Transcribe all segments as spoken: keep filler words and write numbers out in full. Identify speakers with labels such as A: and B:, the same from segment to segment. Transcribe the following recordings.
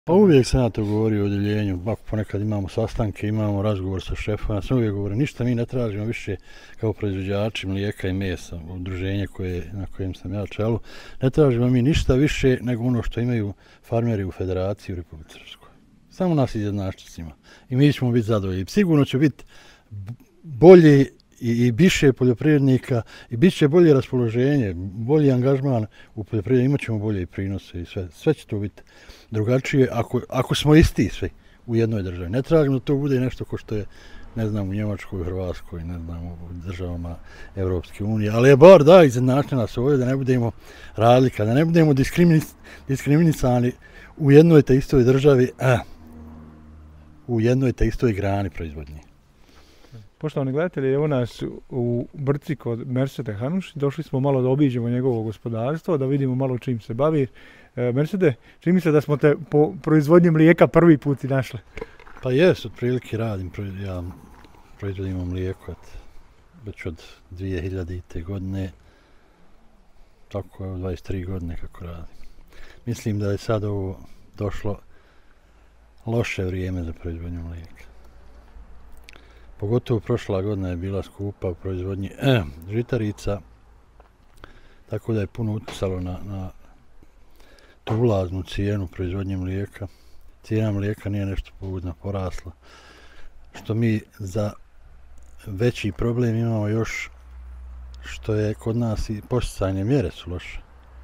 A: Pa uvijek sam ja to govorio o udjeljenju, ako ponekad imamo sastanke, imamo razgovor sa šefom, ja sam uvijek govorio, ništa mi ne tražimo više kao proizvođači mlijeka i mesa, udruženje koje, na kojem sam ja čelu, ne tražimo mi ništa više nego ono što imaju farmeri u Federaciji u Republici Srpskoj. Samo nas izjednačiti s njima i mi ćemo biti zadovoljni. Sigurno će biti bolji i, i više poljoprivrednika i bit će bolje raspoloženje, bolji angažman u poljoprivredi, imat ćemo bolje prinose i sve. Sve će to biti drugačije ako, ako smo isti svi u jednoj državi. Ne tražimo da to bude nešto ko što je, ne znam, u Njemačkoj, u Hrvatskoj, ne znam, u državama Evropske unije, ali je bar da izjednači nas ovdje, da ne budemo razlika, da ne budemo diskriminic, diskriminisani u jednoj te istoj državi, eh, u jednoj te istoj grani proizvodnje.
B: Poštovani gledatelji, evo nas u Brci kod Mersete Hanuši. Došli smo malo da obiđemo njegovo gospodarstvo, da vidimo malo čim se bavi. E, Mersete, čini mi se da smo te po proizvodnji mlijeka prvi put i našli.
A: Pa jes, otprilike radim, ja proizvodimo mlijeko već od dvije hiljadite. godine, tako je dvadeset tri godine kako radim. Mislim da je sad ovo došlo loše vrijeme za proizvodnju mlijeka. Pogotovo prošla godina je bila skupa u proizvodnji eh, žitarica, tako da je puno utjecalo na, na tu ulaznu cijenu proizvodnje mlijeka. Cijena mlijeka nije nešto pogodno porasla, što mi za veći problem imamo još što je kod nas i podsticajne mjere su loše.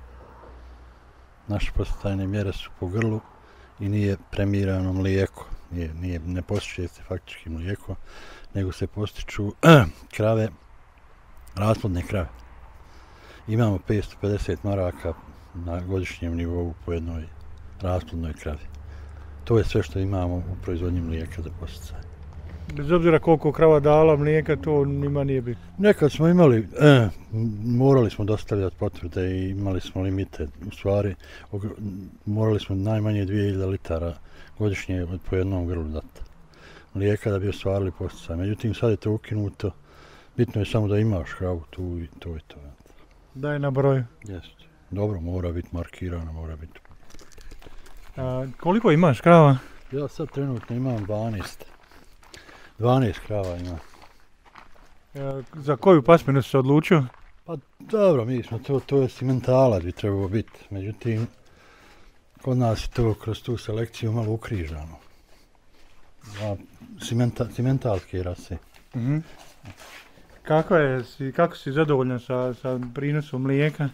A: Naše podsticajne mjere su po grlu i nije premirano mlijeko, nije, nije, ne postiče se faktički mlijeko, nego se postiču eh, krave, rasplodne krave. Imamo petsto pedeset maraka na godišnjem nivou po jednoj rasplodnoj kravi. To je sve što imamo u proizvodnji mlijeka za posticaj.
B: Bez obzira koliko krava dala mlijeka, to njima nije bitno.
A: Nekad smo imali, eh, morali smo dostavljati potvrde i imali smo limite. U stvari, morali smo najmanje dvije hiljade litara godišnje od po jednom grlu dati mlijeka da bi ostvarili posticaj. Međutim, sad je to ukinuto. Bitno je samo da imaš kravu tu i to je to.
B: Da je na broju.
A: Jeste. Dobro, mora biti markirano, mora biti.
B: A, koliko imaš krava?
A: Ja sad trenutno imam dvanaest. dvanaest krava imam.
B: A, za koju pasminu si se odlučio?
A: Pa dobro, mi smo to, to je simentalac bi trebalo biti. Međutim, kod nas je to kroz tu selekciju malo ukrižano. A, simenta, simentalske rase.
B: Mhm. Kako je, si, kako si zadovoljan sa, sa prinosom mlijeka?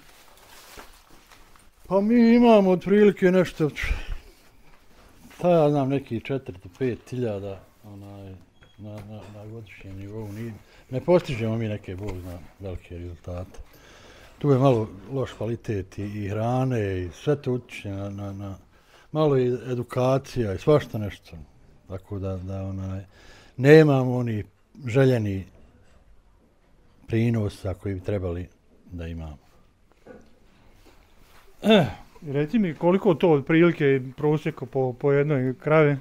A: Pa mi imamo otprilike nešto, pa ja znam neki četiri do pet hiljada onaj, na, na, na godišnjem nivou. Nije, ne postižemo mi neke, bog zna, velike rezultate. Tu je malo loš kvalitet i, i hrane i sve to utječe na, na, na malo i edukacija i svašta nešto. Tako da, da onaj, nemamo oni željeni prinosa koji bi trebali da imamo.
B: Eh. Reci mi koliko to otprilike prosjeko po, po jednoj kravi?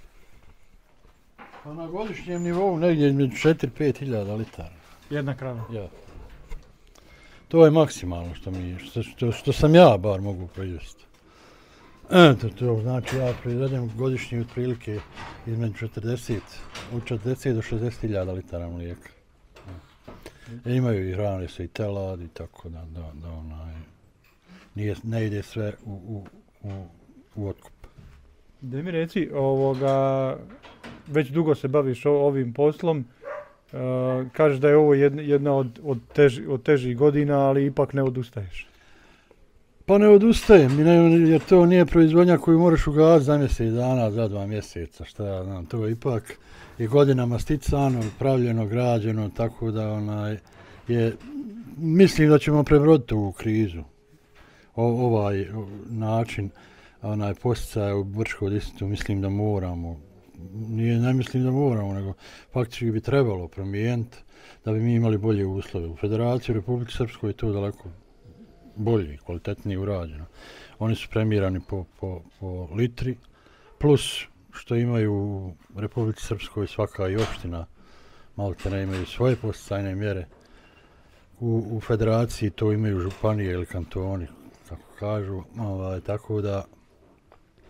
A: Pa na godišnjem nivou negdje između četiri do pet hiljada litara.
B: Jedna krava?
A: Ja. To je maksimalno što, mi, što, što, što sam ja bar mogu proizvesti. E, to, to znači ja proizvedem godišnje otprilike između četrdeset, od četrdeset do šezdeset hiljada litara mlijeka. E, imaju i hrane se i telad i tako da, da, da onaj, nije, ne ide sve u, u, u, u otkup.
B: Da mi reci, ovoga, već dugo se baviš o, ovim poslom, uh, kažeš da je ovo jedna, jedna od, od, teži, od težih godina, ali ipak ne odustaješ.
A: Pa ne odustajem, jer to nije proizvodnja koju moraš ugasiti za mjesec dana, za dva mjeseca, šta ja znam, to je ipak je godinama sticano, pravljeno, građeno, tako da onaj, je, mislim da ćemo prebroditi ovu krizu. O, ovaj način onaj posticaja u Brčkoj distriktu mislim da moramo, nije ne mislim da moramo, nego faktički bi trebalo promijeniti da bi mi imali bolje uslove. U Federaciji Republike Srpskoj je to daleko bolje, kvalitetnije urađeno. Oni su premirani po, po, po litri, plus što imaju u Republici Srpskoj svaka i opština maltene imaju svoje posticajne mjere. U, u Federaciji to imaju županije ili kantoni, kako kažu, ovaj, tako da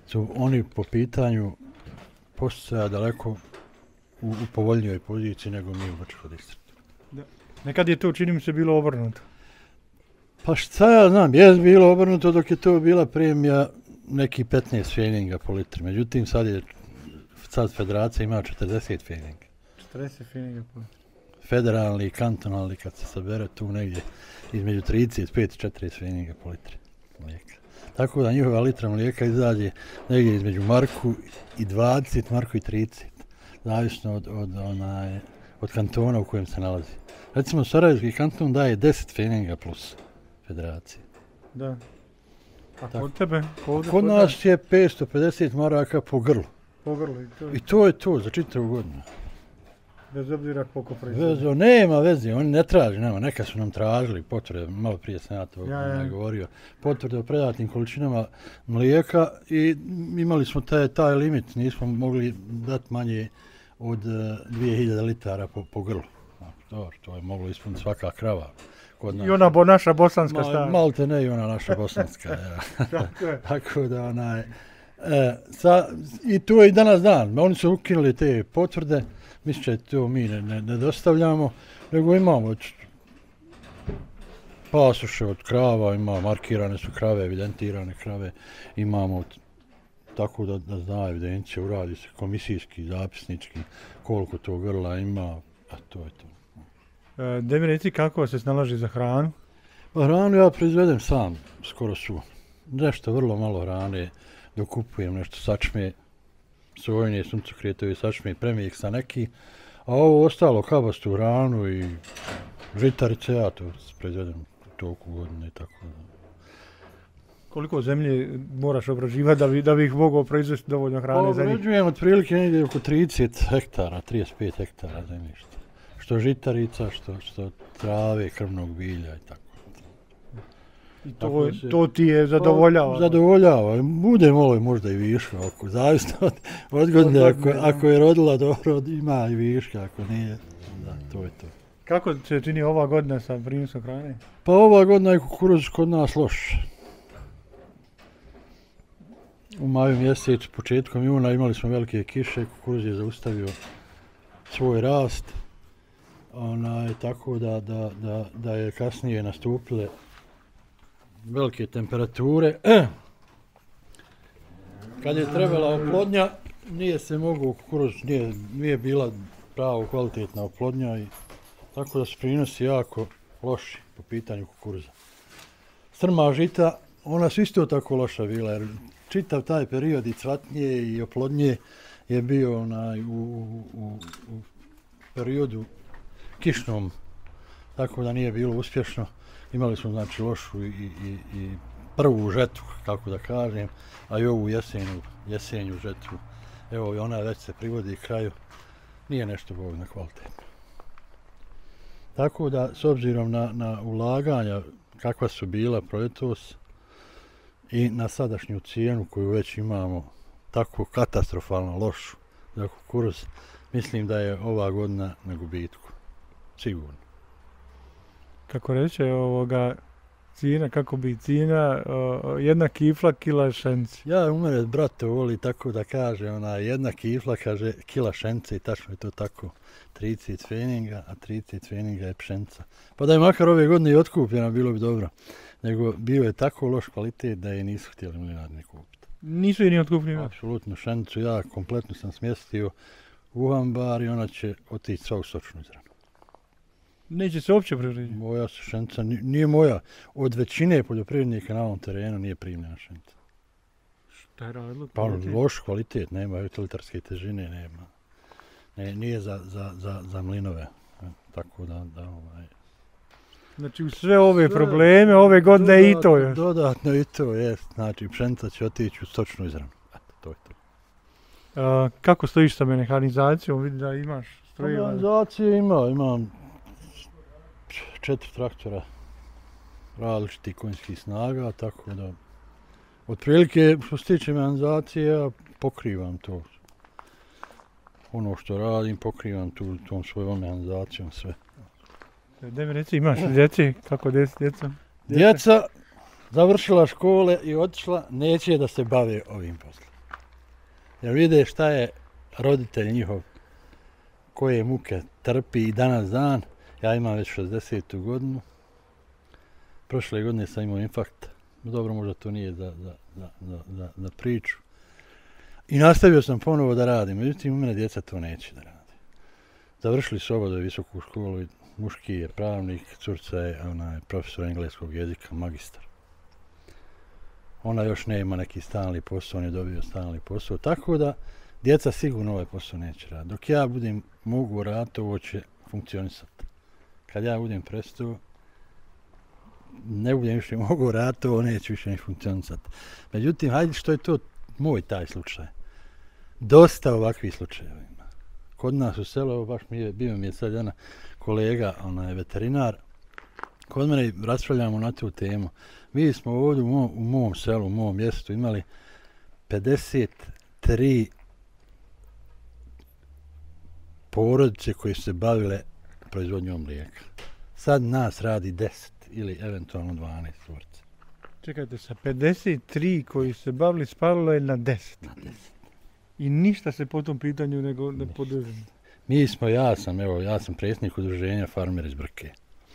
A: su oni po pitanju posticaja daleko u, u povoljnijoj poziciji nego mi u Brčkom distriktu.
B: Nekad je to, čini mi se, bilo obrnuto.
A: Pa šta ja znam, je bilo obrnuto dok je to bila premija neki petnaest feninga po litri. Međutim, sad je sad federacija ima četrdeset feninga.
B: četrdeset feninga po litri.
A: Federalni i kantonalni, kad se sabere tu negdje između trideset pet i četrdeset feninga po litri mlijeka. Tako da njihova litra mlijeka izađe negdje između marku i dvadeset, marku i trideset. Zavisno od, od, onaj, od kantona u kojem se nalazi. Recimo, Sarajevski kanton daje deset feninga plus federacije.
B: Da. A kod tebe? Kod,
A: kod nas je petsto pedeset maraka po grlu.
B: Po grlu i to.
A: I to je to za čitavu godinu.
B: Bez obzira koliko proizvode.
A: Nema veze, oni ne traži, nema. Neka su nam tražili potvrde, malo prije sam ja to ja, ja. govorio, potvrde o predatnim količinama mlijeka i imali smo taj, taj limit, nismo mogli dati manje od dvije hiljade litara po, po grlu. To, to je moglo ispuniti svaka krava. Kod nas.
B: I ona bo naša bosanska
A: Ma,
B: stara.
A: Malte ne i ona naša bosanska. Ja. Tako da onaj... E, sa, I to je i danas dan. Oni su ukinuli te potvrde. Mislim da to mi ne, ne, ne dostavljamo, nego imamo pasoše od krava, ima markirane su krave, evidentirane krave, imamo tako da, da zna evidencija, uradi se komisijski, zapisnički, koliko to grla ima, a to je to.
B: E, da mi reci kako se snalaži za hranu?
A: Pa hranu ja proizvedem sam, skoro svu. Nešto vrlo malo hrane, dokupujem nešto sačme, sojine, suncokrijetovi sačme, premiksa neki, a ovo ostalo kabastu hranu i žitarice, ja to proizvedem toliko godine i tako da.
B: Koliko zemlje moraš obrađivati da bi, da bi ih mogao proizvesti dovoljno hrane za njih?
A: Obrađujem otprilike negdje oko trideset hektara, trideset pet hektara zemljišta. Što žitarica, što, što trave, krvnog bilja i tako.
B: I to, se, to ti je zadovoljava?
A: Zadovoljava. Bude malo možda i viška, ako, zavisno od, od godine. Ako, ako je rodila dobro, ima i viška, ako nije, da, to je to.
B: Kako se čini ova godina sa prinosom hrane?
A: Pa ova godina je kukuruz kod nas loš. U maju mjesecu, početkom juna, imali smo velike kiše, kukuruz je zaustavio svoj rast. Ona, tako da, da, da, da je kasnije nastupile velike temperature. E, kad je trebala oplodnja, nije se mogao kukuruz, nije, nije bila pravo kvalitetna oplodnja i tako da su prinosi jako loši po pitanju kukuruza. Strma žita, ona su isto tako loša bila, jer čitav taj period i cvatnje i oplodnje je bio onaj, u, u, u periodu kišnom, tako da nije bilo uspješno. Imali smo znači lošu i, i, i prvu žetvu, kako da kažem, a i ovu jesenju, jesenju žetvu. Evo i ona već se privodi kraju, nije nešto dovoljno kvalitetno. Tako da, s obzirom na, na ulaganja kakva su bila proljetos i na sadašnju cijenu koju već imamo, tako katastrofalno lošu za kukuruz, mislim da je ova godina na gubitku. Sigurno.
B: Kako reče ovoga, cijena, kako bi cijena, uh, jedna kifla, kila šenci.
A: Ja, u mene brate voli tako da kaže, ona jedna kifla, kaže kila šence i tačno je to tako, trideset feninga, a trideset feninga je pšenca. Pa da je makar ove godine i otkupljena, bilo bi dobro. Nego bio je tako loš kvalitet da je nisu htjeli mlinarni kupiti.
B: Nisu je ni otkupljeni?
A: Apsolutno, šencu ja kompletno sam smjestio u ambar i ona će otići sva u sočnu izranu.
B: Neće se uopće privrediti?
A: Moja šenca nije moja. Od većine poljoprivrednika na ovom terenu nije primljena šenca.
B: Šta je radilo?
A: Pa loš kvalitet, nema utilitarske težine, nema. Ne, nije za, za, za, za mlinove. Tako da, da ovaj...
B: Znači u sve ove sve, probleme, ove godine dodatno, i to još?
A: Dodatno i to, jest. Znači pšenica će otići u stočnu izranu. Eto, to je to.
B: A, kako stojiš sa mehanizacijom? Vidim da imaš strojeva.
A: Mehanizacije ima, imam četiri traktora različitih konjskih snaga, tako da otprilike što se tiče mehanizacije ja pokrivam to. Ono što radim, pokrivam tu tom svojom mehanizacijom sve.
B: Da mi reci, imaš djeci? Kako djeci, djeca?
A: Djeca završila škole i otišla, neće da se bave ovim poslom. jer vide šta je roditelj njihov, koje muke trpi i danas dan. Ja imam već šezdesetu godinu. Prošle godine sam imao infarkt. Dobro, možda to nije za, za, za, za, za, za priču. I nastavio sam ponovo da radim. Međutim, u mene djeca to neće da radi. Završili su oboje visoku školu. Muški je pravnik, curca je ona, profesor engleskog jezika, magistar. Ona još nema neki stalni posao, on je dobio stalni posao. Tako da djeca sigurno ovaj posao neće raditi. Dok ja budem mogu raditi, ovo će funkcionisati. Kad ja budem prestao, ne budem više mogu raditi, ovo neće više ni funkcionisati. Međutim, hajde što je to moj taj slučaj. Dosta ovakvih slučajeva ima. Kod nas u selu, evo baš mi je, bio mi je sad jedna kolega, ona je veterinar, kod mene raspravljamo na tu temu. Mi smo ovdje u mom, u mom selu, u mom mjestu imali pedeset tri porodice koje su se bavile proizvodnjom mlijeka. Sad nas radi deset ili eventualno dvanaest tvorca.
B: Čekajte, sa pedeset tri koji se bavili spalilo je na deset.
A: Na deset.
B: I ništa se po tom pitanju nego ne poduzme.
A: Mi smo, ja sam, evo, ja sam predsjednik udruženja Farmer iz Brke.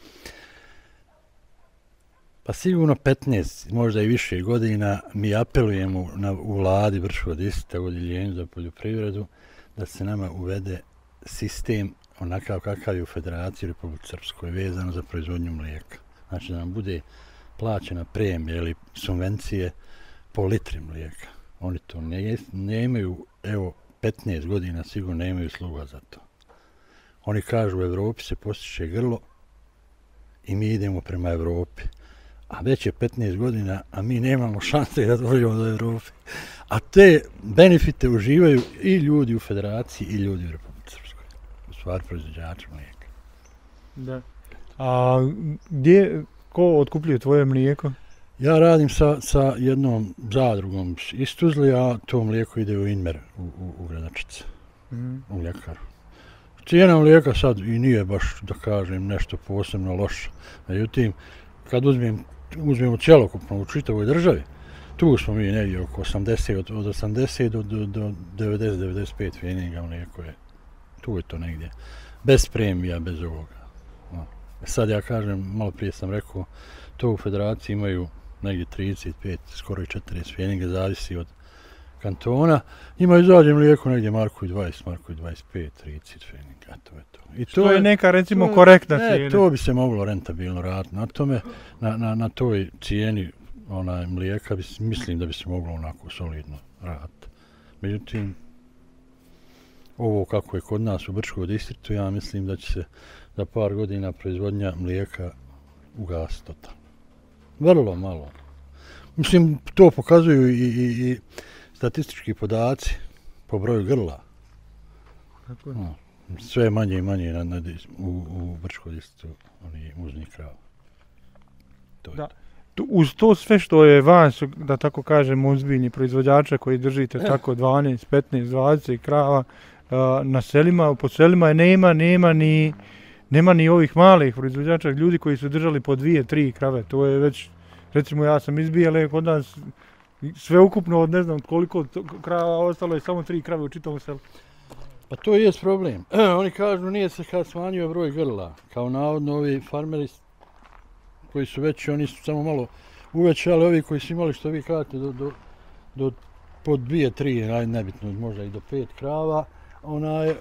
A: Pa sigurno petnaest, možda i više godina mi apelujemo na, u vladi Brčkog distrikta u odjeljenju za poljoprivredu da se nama uvede sistem onakav kakav je u Federaciji Republike Srpskoj vezano za proizvodnju mlijeka. Znači da nam bude plaćena premija ili subvencije po litri mlijeka. Oni to ne, ne imaju, evo, petnaest godina sigurno ne imaju sluga za to. Oni kažu u Evropi se postiče grlo i mi idemo prema Evropi. A već je petnaest godina, a mi nemamo šanse da dođemo do Evrope. A te benefite uživaju i ljudi u Federaciji i ljudi u Republike Srpskoj. U stvari proizvođači mlijeka.
B: Da. A gdje, ko otkupljuje tvoje mlijeko?
A: Ja radim sa, sa jednom zadrugom iz Tuzli, a to mlijeko ide u Inmer, u, u, u Gradačice, mm. u mljekaru. Cijena mlijeka sad i nije baš, da kažem, nešto posebno loše. Međutim, kad uzmem, uzmemo cjelokupno u čitavoj državi, tu smo mi negdje oko osamdeset, od, od osamdeset do, do, do devedeset do devedeset pet pfeniga mlijeko je. Tu je to negdje. Bez premija, bez ovoga. No. Sad ja kažem, malo prije sam rekao, to u Federaciji imaju negdje trideset pet, skoro i četrdeset pfeniga, zavisi od kantona. Ima izađe mlijeko negdje marku i dvadeset, marku i dvadeset pet, trideset pfeniga, to je to. I to
B: Što je neka, recimo,
A: to,
B: korektna
A: ne,
B: cijena.
A: To bi se moglo rentabilno raditi. Na tome, na, na, na toj cijeni onaj mlijeka bi, mislim da bi se moglo onako solidno raditi. Međutim, ovo kako je kod nas u Brčkom distriktu, ja mislim da će se za par godina proizvodnja mlijeka ugasiti totalno. Vrlo malo. Mislim, to pokazuju i, i, i statistički podaci po broju grla.
B: Tako je.
A: No, sve manje i manje na, na, u, u Brčkom distriktu oni muznih krava. To je
B: Da.
A: to.
B: Tu- Uz to sve što je vas, da tako kažem, ozbiljni proizvođača koji držite tako dvanaest, petnaest, dvadeset krava a, na selima, po selima je nema, nema ni, nema ni ovih malih proizvođača, ljudi koji su držali po dvije, tri krave. To je već, recimo ja sam izbijale kod nas sve ukupno od ne znam koliko to- krava, ostalo je samo tri krave u čitavom selu.
A: Pa to je problem. E, oni kažu nije se kad smanjio broj grla. Kao navodno ovi farmeri koji su veći, oni su samo malo uvećali, ovi koji su imali što vi kažete do, do, do po dvije, tri, aj, nebitno, možda i do pet krava, onaj,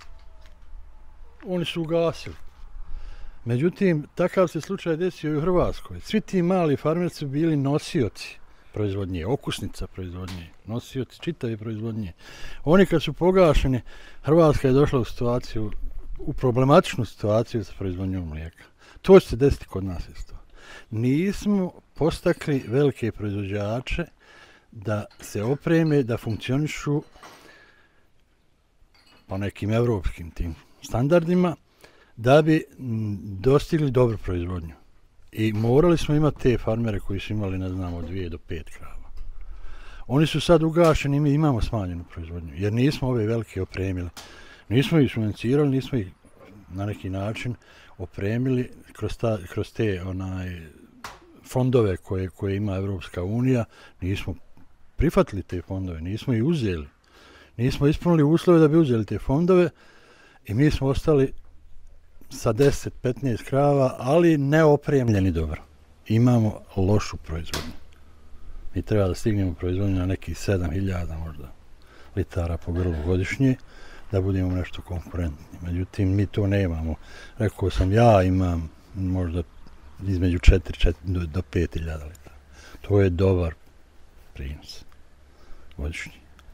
A: oni su ugasili. Međutim, takav se slučaj desio i u Hrvatskoj. Svi ti mali farmeri su bili nosioci proizvodnje, okusnica proizvodnje, nosioci čitave proizvodnje. Oni kad su pogašeni, Hrvatska je došla u situaciju, u problematičnu situaciju sa proizvodnjom mlijeka. To će se desiti kod nas isto. Nismo postakli velike proizvođače da se opreme, da funkcionišu po nekim evropskim tim standardima, da bi m, dostigli dobru proizvodnju. I morali smo imati te farmere koji su imali, ne znam, od dvije do pet krava. Oni su sad ugašeni i mi imamo smanjenu proizvodnju, jer nismo ove velike opremili. Nismo ih financirali, nismo ih na neki način opremili kroz, ta, kroz te onaj, fondove koje, koje ima Evropska unija. Nismo prihvatili te fondove, nismo ih uzeli. Nismo ispunili uslove da bi uzeli te fondove i mi smo ostali sa deset do petnaest krava, ali neopremljeni dobro. Imamo lošu proizvodnju. Mi treba da stignemo proizvodnju na nekih sedam hiljada možda litara po grlu godišnje, da budemo nešto konkurentni. Međutim, mi to nemamo. Rekao sam, ja imam možda između četiri do pet hiljada litara. To je dobar prinos godišnji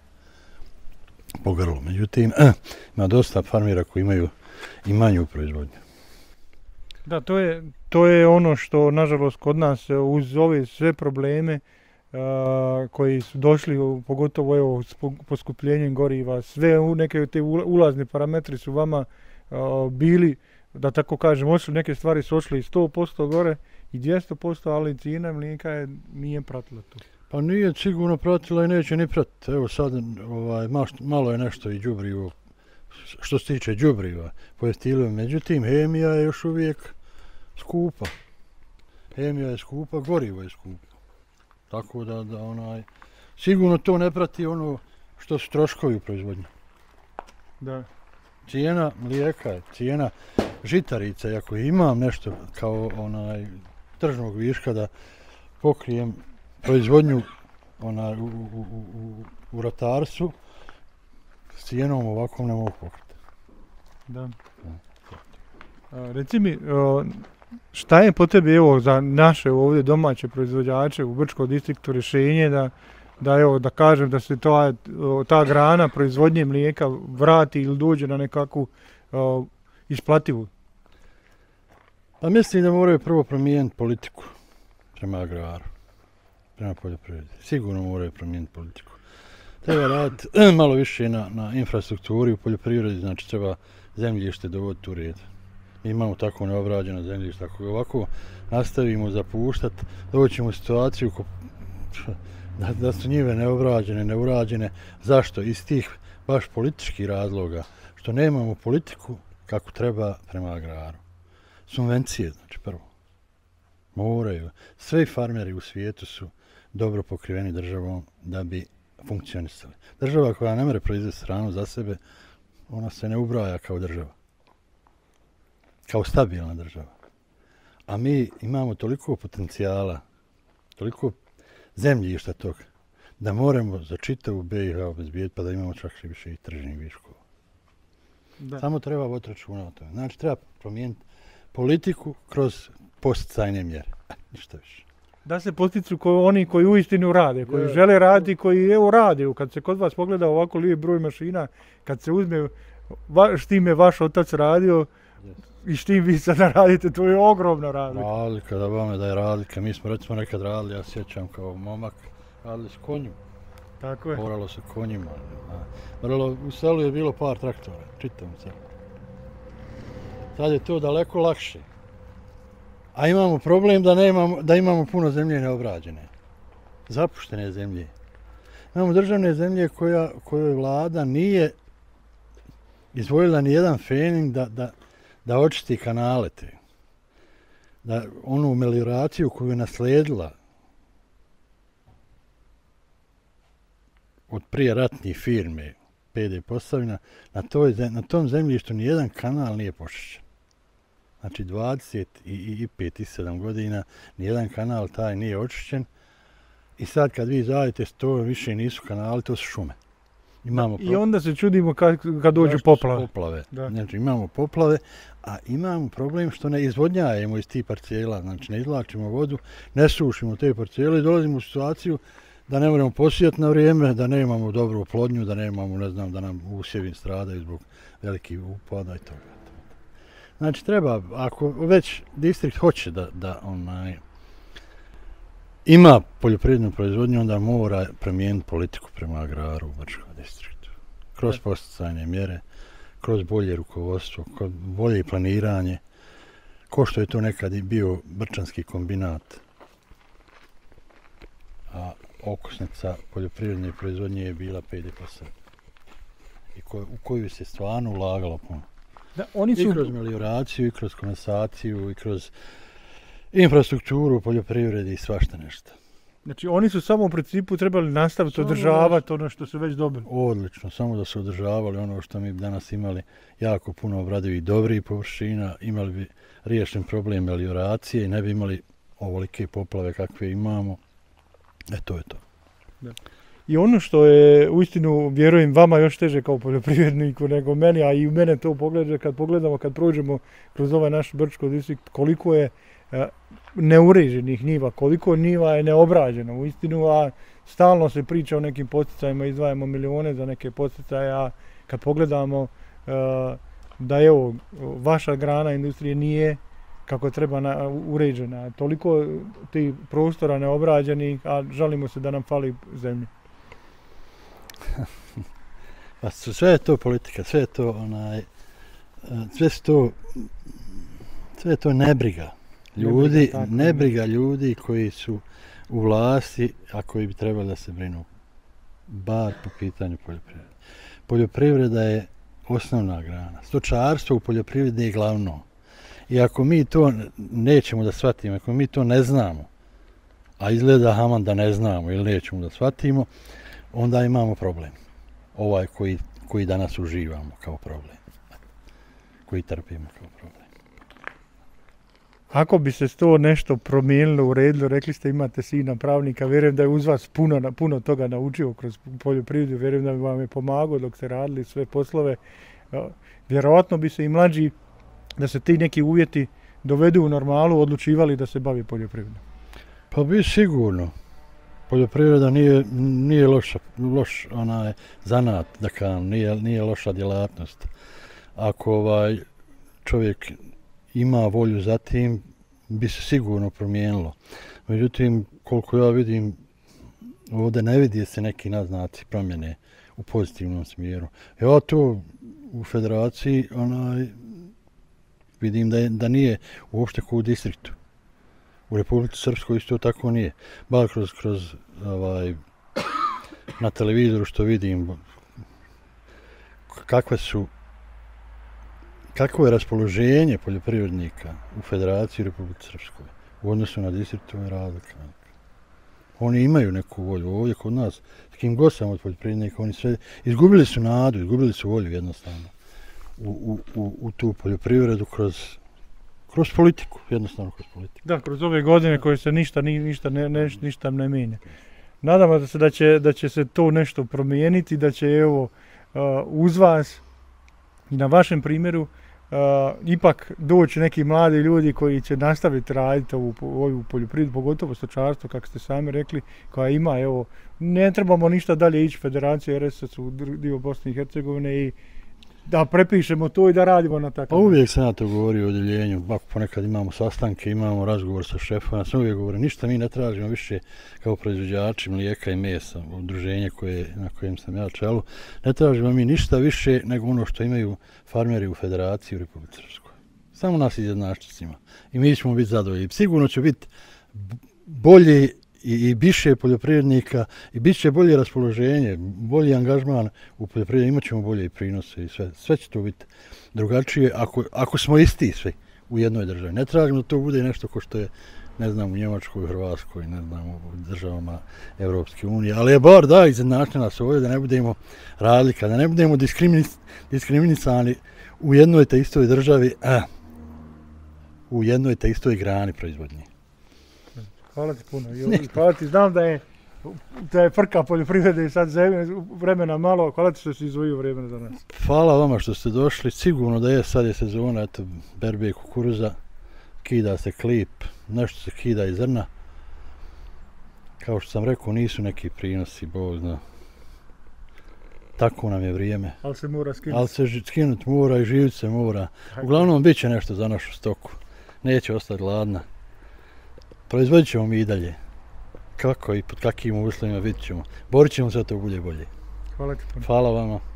A: po grlu. Međutim, eh, ima dosta farmira koji imaju i manju proizvodnju.
B: Da, to je, to je ono što, nažalost, kod nas uz ove sve probleme uh, koji su došli, pogotovo evo, s poskupljenjem goriva, sve u neke te ulazne parametri su vama uh, bili, da tako kažem, ošli, neke stvari su ošli i sto posto gore i dvjesto posto, ali cijena mlijeka je, nije pratila to.
A: Pa nije sigurno pratila i neće ni pratiti. Evo sad ovaj, malo je nešto i đubrivo, što se tiče đubriva, pojeftinilo. Međutim, hemija je još uvijek skupa. Hemija je skupa, gorivo je skupo. Tako da, da onaj, sigurno to ne prati ono što su troškovi u proizvodnji.
B: Da.
A: Cijena mlijeka je, cijena žitarica, i ako imam nešto kao onaj tržnog viška da pokrijem proizvodnju onaj, u, u, u, u ratarstvu, s cijenom ovako ne mogu pokriti.
B: Da. A, reci mi, šta je po tebi evo, za naše ovdje domaće proizvođače u Brčkom distriktu rješenje da, da, evo, da kažem da se ta, ta grana proizvodnje mlijeka vrati ili dođe na nekakvu o, isplativu?
A: Pa mislim da moraju prvo promijeniti politiku prema agraru, prema poljoprivredi. Sigurno moraju promijeniti politiku. Treba raditi malo više na, na infrastrukturi u poljoprivredi, znači treba zemljište dovoditi u red. Mi imamo tako neobrađeno zemljište, ako ovako nastavimo zapuštati, doćemo u situaciju ko, da, da su njive neobrađene, neurađene. Zašto? Iz tih baš političkih razloga, što nemamo politiku kako treba prema agraru. Subvencije, znači prvo. Moraju. Sve farmeri u svijetu su dobro pokriveni državom da bi funkcionisali. Država koja ne može proizvesti hranu za sebe, ona se ne ubraja kao država. Kao stabilna država. A mi imamo toliko potencijala, toliko zemljišta toga, da moramo za čitavu B i H obezbijediti, pa da imamo čak više i tržnih viškova. Samo treba voditi računa o tome. Znači, treba promijeniti politiku kroz posticajne mjere. Ništa više.
B: Da se postiču ko oni koji uistinu rade, koji je, žele raditi, koji evo rade. Kad se kod vas pogleda ovako lijep broj mašina, kad se uzme va, s tim je vaš otac radio, yes. I s tim vi sada radite, to je ogromna razlika.
A: Razlika, da vam je da je razlika. Mi smo recimo nekad radili, ja sjećam kao momak, radili s konjima.
B: Tako je.
A: Moralo se konjima. Moralo, u selu je bilo par traktora, čitavom selu. Sad je to daleko lakše. A imamo problem da, nemamo, da imamo puno zemlje neobrađene. Zapuštene zemlje. Imamo državne zemlje koja, kojoj vlada nije izdvojila ni jedan fening da, da, da očisti kanale te. Da onu melioraciju koju je naslijedila od prije ratnih firme P D Posavina, na, toj, na tom zemljištu ni jedan kanal nije počišćen. Znači dvadeset i pet i sedam godina nijedan kanal taj nije očišćen i sad kad vi zajedite to više nisu kanali, to su šume. Imamo
B: I onda se čudimo kad, kad dođu poplave.
A: poplave. Znači imamo poplave, a imamo problem što ne izvodnjajemo iz tih parcela, znači ne izvlačimo vodu, ne sušimo te parcele i dolazimo u situaciju da ne moramo posijati na vrijeme, da nemamo dobru oplodnju, da nemamo, ne znam, da nam usjevi stradaju zbog velikih upada i toga. Znači treba, ako već distrikt hoće da, da onaj, ima poljoprivrednu proizvodnju, onda mora promijeniti politiku prema agraru u Brčkom distriktu. Kroz posticajne mjere, kroz bolje rukovodstvo, kroz bolje planiranje, ko što je to nekad i bio Brčanski kombinat. A okosnica poljoprivredne proizvodnje je bila P D Posavina. I ko, u koju se stvarno ulagalo puno.
B: Da, oni su...
A: I kroz melioraciju, i kroz kondensaciju, i kroz infrastrukturu u poljoprivredi i svašta nešto.
B: Znači oni su samo u principu trebali nastaviti
A: Samo
B: održavati ono što su već dobili.
A: Odlično, samo da su održavali ono što mi bi danas imali jako puno obradivih dobrih površina, imali bi riješen problem melioracije i ne bi imali ovolike poplave kakve imamo. E to je to.
B: Da. I ono što je uistinu, vjerujem, vama još teže kao poljoprivredniku nego meni, a i u mene to pogleda, kad pogledamo, kad prođemo kroz ovaj naš Brčko distrikt, koliko je e, neuređenih njiva, koliko njiva je neobrađeno uistinu, a stalno se priča o nekim podsticajima, izdvajamo milijone za neke podsticaje, a kad pogledamo e, da je ovo, vaša grana industrije nije kako treba na, uređena, toliko tih prostora neobrađenih, a žalimo se da nam fali zemlje.
A: Pa sve je to politika, sve je to onaj, sve je to, sve je to nebriga ljudi, nebriga, nebriga ljudi koji su u vlasti, a koji bi trebali da se brinu bar po pitanju poljoprivrede. Poljoprivreda je osnovna grana. Stočarstvo u poljoprivredi je glavno. I ako mi to nećemo da shvatimo, ako mi to ne znamo, a izgleda haman da ne znamo ili nećemo da shvatimo, onda imamo problem. Ovaj koji, koji danas uživamo kao problem. Koji trpimo kao problem.
B: Ako bi se to nešto promijenilo, uredilo, rekli ste imate sina pravnika, vjerujem da je uz vas puno, puno toga naučio kroz poljoprivredu, vjerujem da vam je pomagao dok ste radili sve poslove. Vjerojatno bi se i mlađi, da se ti neki uvjeti dovedu u normalu, odlučivali da se bavi poljoprivredom.
A: Pa bi sigurno. Poljoprivreda nije, nije loša, loš onaj zanat, da kažem, nije, nije loša djelatnost. Ako ovaj čovjek ima volju za tim, bi se sigurno promijenilo. Međutim, koliko ja vidim, ovdje ne vidi se neki naznaci promjene u pozitivnom smjeru. Ja to u federaciji onaj, vidim da, je, da nije uopšte kao u distriktu. U Republici Srpskoj isto tako nije. Bar kroz, kroz ovaj, na televizoru što vidim kakve su kakvo je raspoloženje poljoprivrednika u Federaciji Republike Srpskoj u odnosu na distriktu je razlika. Oni imaju neku volju ovdje kod nas, s kim god sam od poljoprivrednika, oni sve izgubili su nadu, izgubili su volju jednostavno u, u, u, u tu poljoprivredu kroz Kroz politiku, jednostavno kroz politiku.
B: Da, kroz ove godine koje se ništa, ništa, ne, ne, ništa ne mijenja. Nadamo se da će, da će se to nešto promijeniti, da će evo uz vas i na vašem primjeru uh, ipak doći neki mladi ljudi koji će nastaviti raditi ovu, ovu poljoprivredu, pogotovo stočarstvo, kako ste sami rekli, koja ima, evo, ne trebamo ništa dalje ići, Federacija R S S u dio Bosne i Hercegovine i da prepišemo to i da radimo na takav.
A: Pa uvijek sam ja to govorio o odjeljenju, ako ponekad imamo sastanke, imamo razgovor sa šefom, ja sam uvijek govorio, ništa mi ne tražimo više kao proizvođači mlijeka i mesa, udruženje koje, na kojem sam ja čelu, ne tražimo mi ništa više nego ono što imaju farmeri u Federaciji u Republici Srpskoj. Samo nas izjednačiti s njima i mi ćemo biti zadovoljni. Sigurno će biti bolji i, i više poljoprivrednika i bit će bolje raspoloženje, bolji angažman u poljoprivredi, imat ćemo bolje i prinose i sve. Sve će to biti drugačije ako, ako smo isti svi u jednoj državi. Ne tražimo da to bude nešto ko što je, ne znam, u Njemačkoj, u Hrvatskoj, ne znam, u državama Evropske unije, ali je bar da izjednačiti nas ovdje, da ne budemo razlika, da ne budemo diskriminisani u jednoj te istoj državi, a, u jednoj te istoj grani proizvodnje.
B: Hvala ti puno. Hvala ti, znam da je, da je frka poljoprivrede i sad vremena malo. Hvala ti što si izdvojio vremena za nas.
A: Hvala vama što ste došli. Sigurno da je, sad je sezona, eto, berbe i kukuruza, kida se klip, nešto se kida i zrna. Kao što sam rekao, nisu neki prinosi, Bog zna. Tako nam je vrijeme.
B: Ali se mora skinuti.
A: Ali se skinuti mora i živjeti se mora. Uglavnom, bit će nešto za našu stoku. Neće ostati gladna. Proizvodit ćemo mi i dalje. Kako i pod kakvim uslovima vidit ćemo. Borit ćemo se da to bude bolje.
B: Hvala ti puno.
A: Hvala vama.